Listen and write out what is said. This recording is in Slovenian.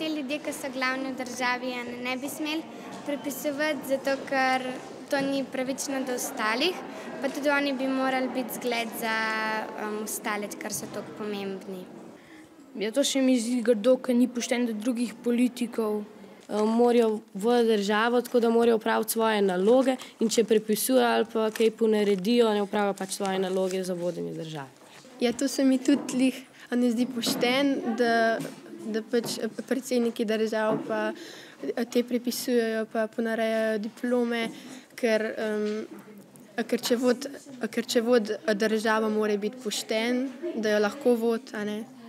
te ljudje, ki so glavni v državi, ne bi smeli prepisovati, zato ker to ni pravično do ostalih, pa tudi oni bi morali biti zgled za ostale, ker so toliko pomembni. Ja, to še mi zdi grdo, ker ni pošteno do drugih politikov. Morajo v državo, tako da morajo opraviti svoje naloge in če prepisujejo ali pa kaj ponaredijo, ne opravijo pač svoje naloge za vodenje države. Ja, to se mi tudi ne zdi pošteno, da pač predsedniki držav pa te prepisujejo pa ponarejajo diplome, ker če vodi država, mora biti pošten, da jo lahko vodi, a ne.